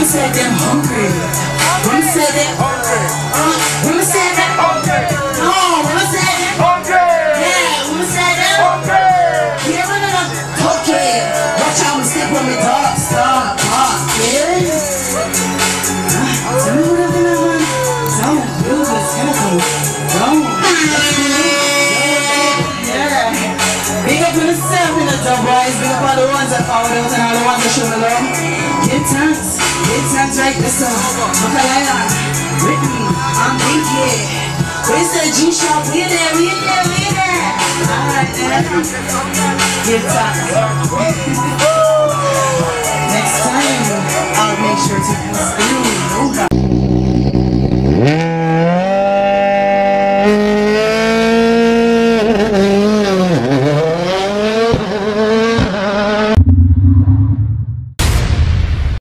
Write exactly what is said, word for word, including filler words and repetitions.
Women said they're hungry. Women said they're hungry. Women said they're hungry. No, women said they're hungry. Yeah, women said they're hungry. Yeah, women are hungry. Watch out, step on me, dog. Stop, dog. Yeah. Tell me whatever I want. Don't do this. Don't. Yeah. Big up to the seven of the boys. Big up all the ones that followed us and all the ones that show me love. Give thanks. Give thanks right this song. Makalaya. With me. I'm big here. We said G-Shop. We there. We there. We there. Alright then. Give thanks.